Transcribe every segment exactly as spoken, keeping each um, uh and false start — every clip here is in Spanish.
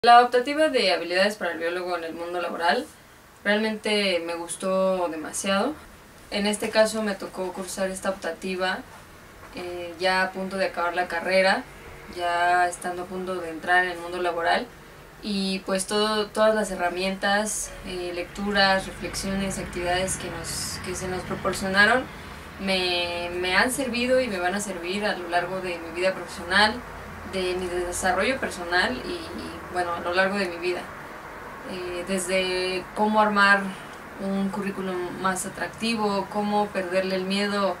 La optativa de habilidades para el biólogo en el mundo laboral realmente me gustó demasiado. En este caso me tocó cursar esta optativa eh, ya a punto de acabar la carrera, ya estando a punto de entrar en el mundo laboral, y pues todo, todas las herramientas, eh, lecturas, reflexiones, actividades que, nos, que se nos proporcionaron me, me han servido y me van a servir a lo largo de mi vida profesional, de mi desarrollo personal y, y bueno, a lo largo de mi vida. Eh, desde cómo armar un currículum más atractivo, cómo perderle el miedo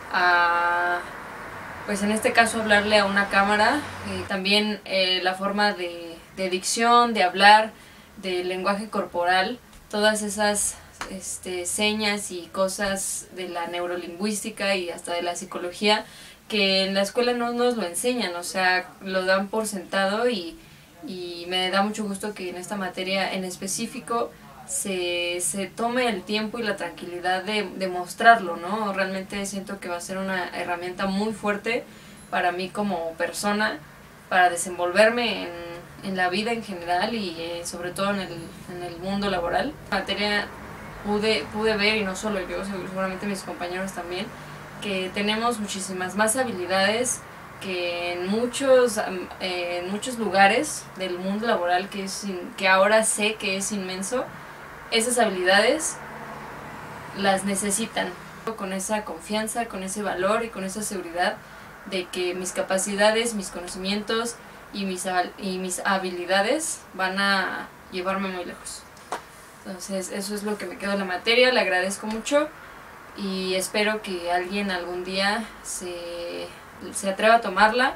a, pues en este caso, hablarle a una cámara, eh, también eh, la forma de, de dicción, de hablar, del lenguaje corporal, todas esas este, señas y cosas de la neurolingüística y hasta de la psicología que en la escuela no nos lo enseñan, o sea, lo dan por sentado y, y me da mucho gusto que en esta materia en específico se, se tome el tiempo y la tranquilidad de, de mostrarlo, ¿no? Realmente siento que va a ser una herramienta muy fuerte para mí como persona, para desenvolverme en, en la vida en general y eh, sobre todo en el, en el mundo laboral. La materia pude, pude ver, y no solo yo, seguramente mis compañeros también, que tenemos muchísimas más habilidades que en muchos, eh, en muchos lugares del mundo laboral que, es, que ahora sé que es inmenso. Esas habilidades las necesitan con esa confianza, con ese valor y con esa seguridad de que mis capacidades, mis conocimientos y mis, y mis habilidades van a llevarme muy lejos. Entonces eso es lo que me quedó de la materia, le agradezco mucho y espero que alguien algún día se, se atreva a tomarla.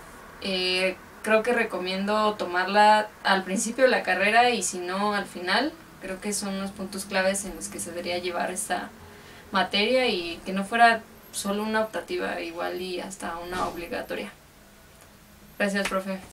Eh, creo que recomiendo tomarla al principio de la carrera y si no al final. Creo que son unos puntos claves en los que se debería llevar esta materia y que no fuera solo una optativa, igual y hasta una obligatoria. Gracias, profe.